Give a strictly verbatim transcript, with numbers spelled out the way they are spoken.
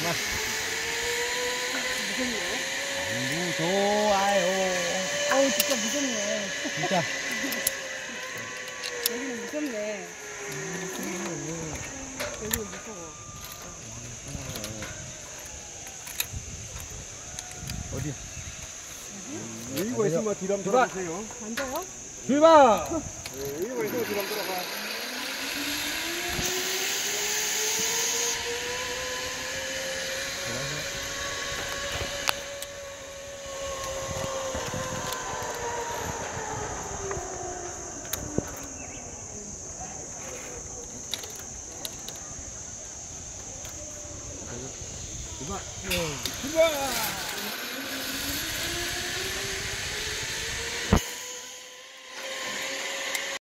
무서워요. 어우, 진짜 무섭네. 진짜. 여기는 무섭네. 여기는 무서워. 어디? 여유가 있으면 뒤로 한번 돌아보세요. 앉아요? 출발! 네, 여유가 있으면 뒤로 한번 돌아봐. 출발! 출발!